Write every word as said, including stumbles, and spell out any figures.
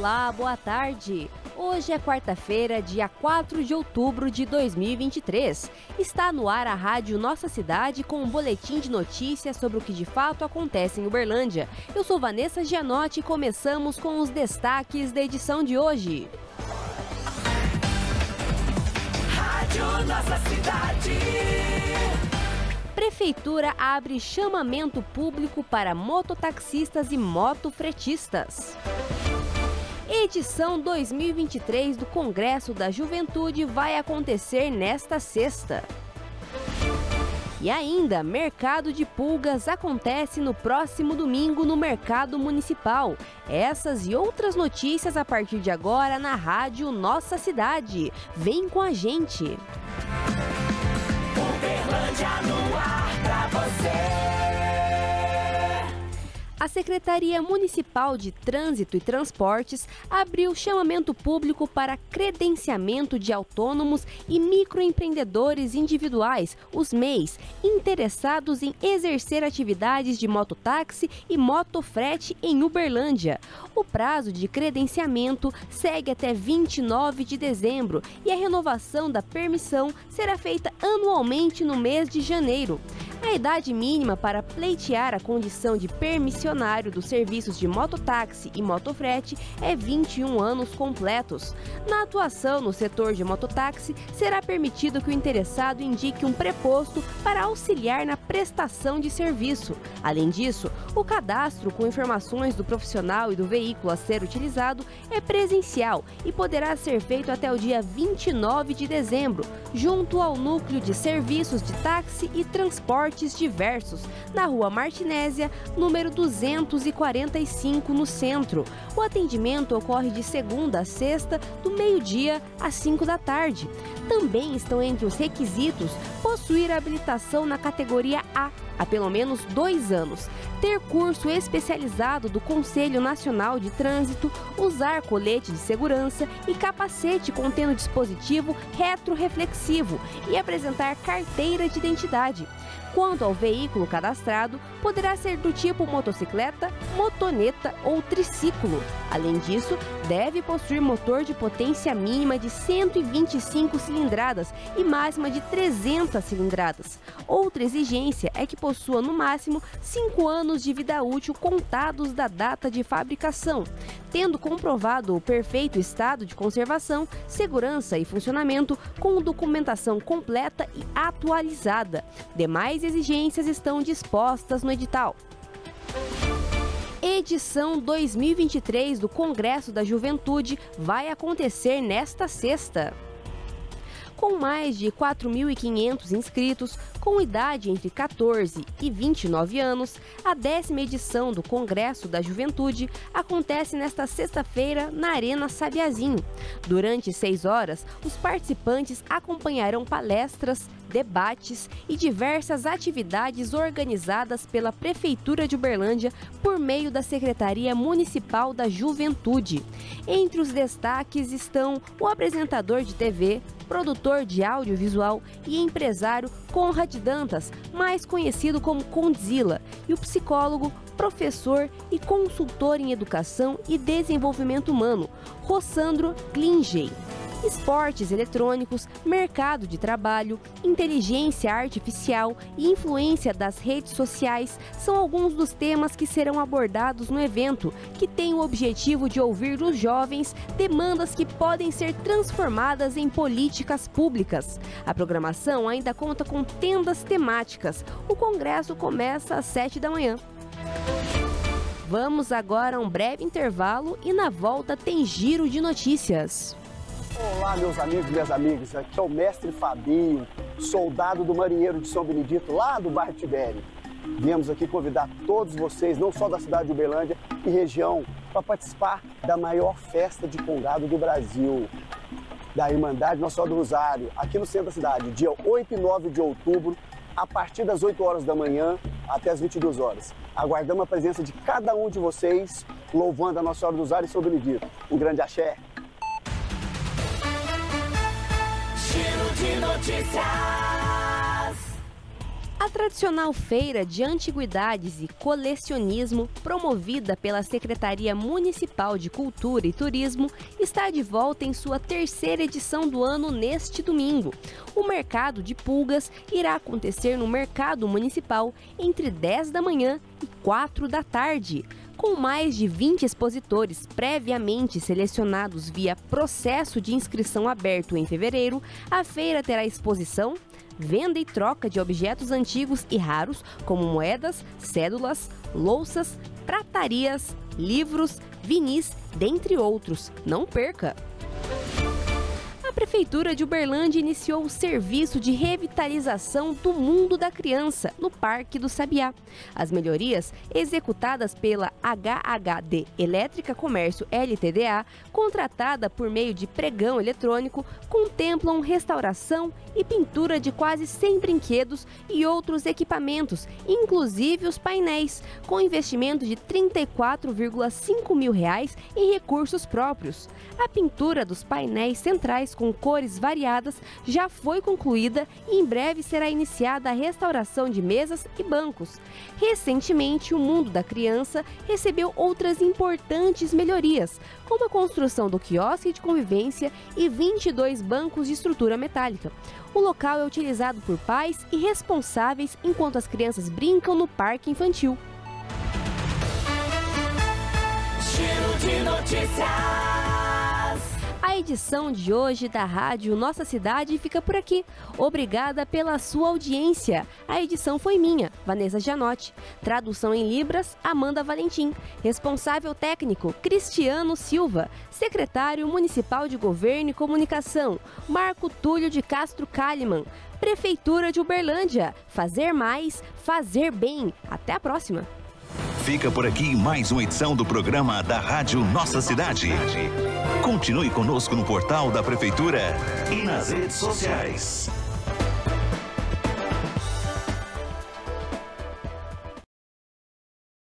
Olá, boa tarde! Hoje é quarta-feira, dia quatro de outubro de dois mil e vinte e três. Está no ar a Rádio Nossa Cidade com um boletim de notícias sobre o que de fato acontece em Uberlândia. Eu sou Vanessa Gianotti e começamos com os destaques da edição de hoje. Rádio Nossa Cidade. Prefeitura abre chamamento público para mototaxistas e motofretistas. Edição dois mil e vinte e três do Congresso da Juventude vai acontecer nesta sexta. E ainda, mercado de pulgas acontece no próximo domingo no Mercado Municipal. Essas e outras notícias a partir de agora na Rádio Nossa Cidade. Vem com a gente! Uberlândia no ar pra você! A Secretaria Municipal de Trânsito e Transportes abriu chamamento público para credenciamento de autônomos e microempreendedores individuais, os M E Is, interessados em exercer atividades de mototáxi e motofrete em Uberlândia. O prazo de credenciamento segue até vinte e nove de dezembro e a renovação da permissão será feita anualmente no mês de janeiro. A idade mínima para pleitear a condição de permissionário dos serviços de mototáxi e motofrete é vinte e um anos completos. Na atuação no setor de mototáxi, será permitido que o interessado indique um preposto para auxiliar na prestação de serviço. Além disso, o cadastro com informações do profissional e do veículo a ser utilizado é presencial e poderá ser feito até o dia vinte e nove de dezembro, junto ao Núcleo de Serviços de Táxi e Transporte diversos, na Rua Martinésia, número duzentos e quarenta e cinco, no centro. O atendimento ocorre de segunda a sexta, do meio-dia às cinco da tarde. Também estão entre os requisitos possuir habilitação na categoria A, há pelo menos dois anos, ter curso especializado do Conselho Nacional de Trânsito, usar colete de segurança e capacete contendo dispositivo retroreflexivo e apresentar carteira de identidade. Quanto ao veículo cadastrado, poderá ser do tipo motocicleta, motoneta ou triciclo. Além disso, deve possuir motor de potência mínima de cento e vinte e cinco cilindradas e máxima de trezentas cilindradas. Outra exigência é que possua no máximo cinco anos de vida útil contados da data de fabricação, tendo comprovado o perfeito estado de conservação, segurança e funcionamento com documentação completa e atualizada. Demais exigências estão dispostas no edital. Edição dois mil e vinte e três do Congresso da Juventude vai acontecer nesta sexta. Com mais de quatro mil e quinhentos inscritos, com idade entre quatorze e vinte e nove anos, a décima edição do Congresso da Juventude acontece nesta sexta-feira na Arena Sabiazinho. Durante seis horas, os participantes acompanharão palestras, debates e diversas atividades organizadas pela Prefeitura de Uberlândia por meio da Secretaria Municipal da Juventude. Entre os destaques estão o apresentador de T V, produtor de audiovisual e empresário Conrad Dantas, mais conhecido como Condzilla, e o psicólogo, professor e consultor em educação e desenvolvimento humano, Rossandro Klingey. Esportes eletrônicos, mercado de trabalho, inteligência artificial e influência das redes sociais são alguns dos temas que serão abordados no evento, que tem o objetivo de ouvir dos jovens demandas que podem ser transformadas em políticas públicas. A programação ainda conta com tendas temáticas. O congresso começa às sete da manhã. Vamos agora a um breve intervalo e na volta tem giro de notícias. Olá, meus amigos e minhas amigas, aqui é o mestre Fabinho, soldado do marinheiro de São Benedito, lá do bairro Tibério. Viemos aqui convidar todos vocês, não só da cidade de Uberlândia e região, para participar da maior festa de congado do Brasil, da Irmandade Nossa Senhora do Rosário, aqui no centro da cidade, dia oito e nove de outubro, a partir das oito horas da manhã até as vinte e duas horas. Aguardamos a presença de cada um de vocês, louvando a Nossa Senhora do Rosário e São Benedito. Um grande axé! Giro de notícias. A tradicional feira de antiguidades e colecionismo, promovida pela Secretaria Municipal de Cultura e Turismo, está de volta em sua terceira edição do ano neste domingo. O mercado de pulgas irá acontecer no Mercado Municipal entre dez da manhã e quatro da tarde. Com mais de vinte expositores previamente selecionados via processo de inscrição aberto em fevereiro, a feira terá exposição, venda e troca de objetos antigos e raros, como moedas, cédulas, louças, pratarias, livros, vinis, dentre outros. Não perca! A Prefeitura de Uberlândia iniciou o serviço de revitalização do Mundo da Criança no Parque do Sabiá. As melhorias, executadas pela H H D Elétrica Comércio L T D A, contratada por meio de pregão eletrônico, contemplam restauração e pintura de quase cem brinquedos e outros equipamentos, inclusive os painéis, com investimento de trinta e quatro vírgula cinco mil reais em recursos próprios. A pintura dos painéis centrais com cores variadas já foi concluída e em breve será iniciada a restauração de mesas e bancos. Recentemente, o Mundo da Criança recebeu outras importantes melhorias, como a construção do quiosque de convivência e vinte e dois bancos de estrutura metálica. O local é utilizado por pais e responsáveis enquanto as crianças brincam no parque infantil. Giro de notícias. A edição de hoje da Rádio Nossa Cidade fica por aqui. Obrigada pela sua audiência. A edição foi minha, Vanessa Gianotti. Tradução em Libras, Amanda Valentim. Responsável técnico, Cristiano Silva. Secretário Municipal de Governo e Comunicação, Marco Túlio de Castro Kalimann. Prefeitura de Uberlândia. Fazer mais, fazer bem. Até a próxima. Fica por aqui mais uma edição do programa da Rádio Nossa Cidade. Continue conosco no portal da Prefeitura e nas redes sociais.